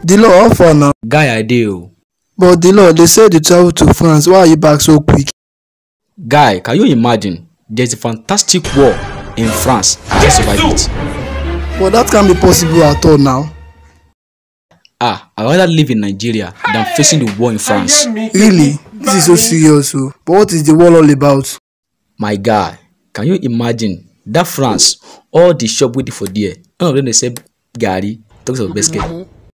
Dilo, how far now? Guy, I do. But Dilo, they said you travel to France. Why are you back so quick? Guy, can you imagine? There's a fantastic war in France. I just survived it. But that can't be possible at all now. I'd rather live in Nigeria than facing the war in France. Really? This is so serious. Oh. But what is the war all about? My guy, can you imagine that France, all the shop waiting for there, none of them they say Gary, talks of biscuit.